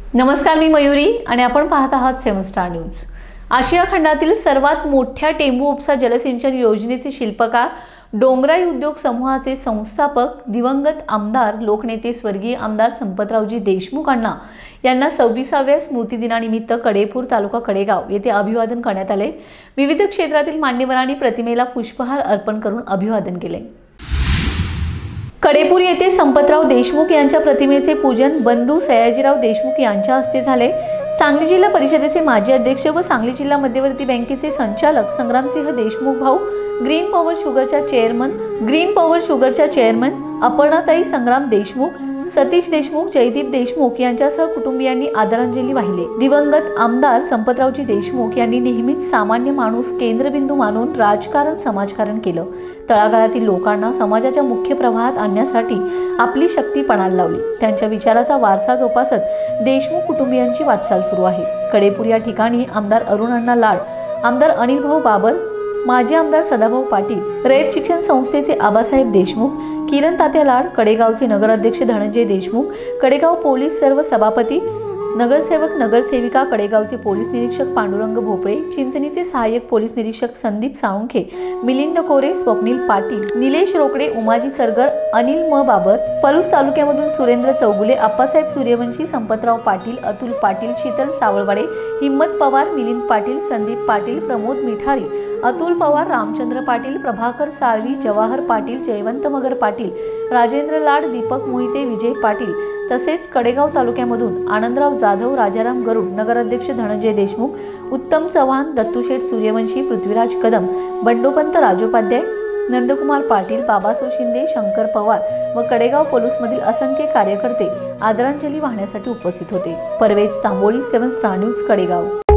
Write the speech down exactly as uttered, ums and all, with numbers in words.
नमस्कार, मी मयुरी आणि आपण पाहत आहात सेवन स्टार न्यूज। आशिया खंडातील सर्वात मोठ्या टेंबू उपसा जलसिंचन योजनेचे शिल्पकार, डोंगराई उद्योग समूहाचे संस्थापक, दिवंगत आमदार लोकनेते स्वर्गीय आमदार संपतरावजी देशमुख अण्णा यांना सव्वीसाव्या स्मृतिदिनानिमित्त कडेपूर तालुका कडेगाव येथे अभिवादन करण्यात आले। विविध क्षेत्रातील मान्यवरांनी प्रतिमेला पुष्पहार अर्पण करून अभिवादन केले। कडेपूर येथे संपतराव देशमुख यांच्या प्रतिमेचे पूजन बंधू सयाजीराव देशमुख यांच्या हस्ते झाले। सांगली जिल्हा परिषदेचे माजी अध्यक्ष व सांगली जिल्हा मध्यवर्ती बँकेचे संचालक संग्रामसिंह देशमुख भाऊ, ग्रीन पॉवर शुगरच्या चेअरमन ग्रीन पॉवर शुगरच्या चेअरमन अपर्णाताई संग्राम देशमुख, सतीश देशमुख, जयदीप देशमुख यांच्यासह कुटुंबियांनी आदरांजली वाहिली। दिवंगत आमदार संपतरावजी देशमुख यांनी नेहमीच सामान्य माणूस केंद्रबिंदू मानून राजकारण समाजकारण केलं। तळागाळातील लोकांना समाजाच्या मुख्य प्रवाहात आणण्यासाठी आपली शक्ती पणाला लावली। त्यांच्या विचाराचा वारसा जोपासत देशमुख कुटुंबियांची वाटचाल सुरू आहे। कडेपूर या ठिकाणी आमदार अरुण अण्णा लाड, आमदार अनिल भाऊ बाबर, माजी आमदार सदाभाऊ पाटील, रयत शिक्षण संस्थेचे आबासाहेब देशमुख, किरण तात्या लाड, कडेगावचे नगराध्यक्ष धनंजय देशमुख, कडेगाव पोलीस सर्व सभापती, नगरसेवक नगरसेविका, कडेगावचे पोलीस निरीक्षक पांडुरंग भोपळे, चिंचणीचे सहाय्यक पोलीस निरीक्षक संदीप साळुंखे, मिलिंद कोरे, स्वप्नील पाटील, निलेश रोकडे, उमाजी सरगर, अनिल म बाबर, पलूस तालुक्यामधून सुरेंद्र चौगुले, आप्पासाहेब सूर्यवंशी, संपतराव पाटील, अतुल पाटील, शीतल सावळवाडे, हिम्मत पवार, मिलिंद पाटील, संदीप पाटील, प्रमोद मिठारी, अतुल पवार, रामचंद्र पाटील, प्रभाकर साळवी, जवाहर पाटील, जयवंत मगर पाटील, राजेंद्र लाड, दीपक मोहिते, विजय पाटील तसेच कडेगाव तालुक्यामधून आनंदराव जाधव, राजाराम गरुड, नगराध्यक्ष धनंजय देशमुख, उत्तम चव्हाण, दत्तूशेठ सूर्यवंशी, पृथ्वीराज कदम, बंडोपंत राजोपाध्याय, नंदकुमार पाटील, बाबासो शिंदे, शंकर पवार व कडेगाव पोलीसमधील असंख्य कार्यकर्ते आदरांजली वाहण्यासाठी उपस्थित होते। Parvez Tamboli, seven star news, Kadegaon.